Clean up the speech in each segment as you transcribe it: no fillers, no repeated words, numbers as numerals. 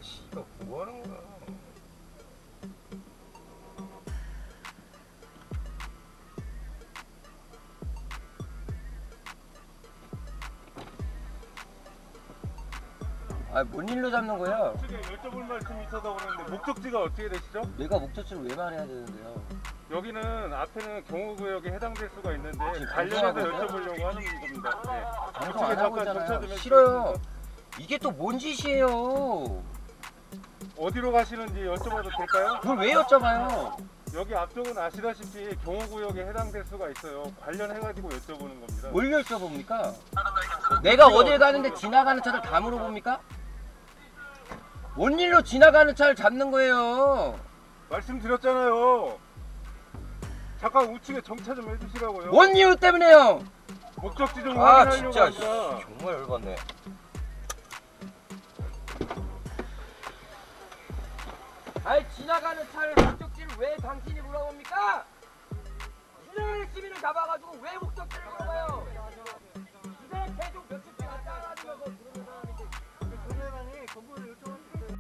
씨발 뭐 하는 거야? 아, 뭔 일로 잡는 거야? 측에 여쭤볼 말씀이 있어서 그러는데 목적지가 어떻게 되시죠? 내가 목적지를 왜 말해야 되는데요? 여기는 앞에는 경호구역에 해당될 수가 있는데 지금 관련해서 방송하고 여쭤보려고 하는 겁니다. 네. 방송 안 하고 있잖아요. 주차 좀 해주시겠습니까? 싫어요. 이게 또 뭔 짓이에요? 어디로 가시는지 여쭤봐도 될까요? 그걸 왜 여쭤봐요? 여기 앞쪽은 아시다시피 경호구역에 해당될 수가 있어요. 관련해가지고 여쭤보는 겁니다. 뭘 여쭤봅니까? 내가 어딜 가는데 지나가는 차를 다 물어봅니까? 뭔 일로 지나가는 차를 잡는 거예요? 말씀드렸잖아요. 잠깐 우측에 정차 좀 해주시라고요. 뭔 이유 때문에요? 목적지 좀 아 확인하려고 진짜 합니다. 정말 열받네. 아니 지나가는 차를 목적지를 왜 당신이 물어봅니까? 지나가는 시민을 잡아가지고 왜 목적지를 물어봐요? 이 사람 계속 몇 주째 왔다 가면서 그러는 사람인데 조례관이 건보를 요청하는데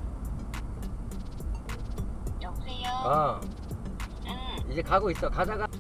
어 이제 가고 있어. 가다가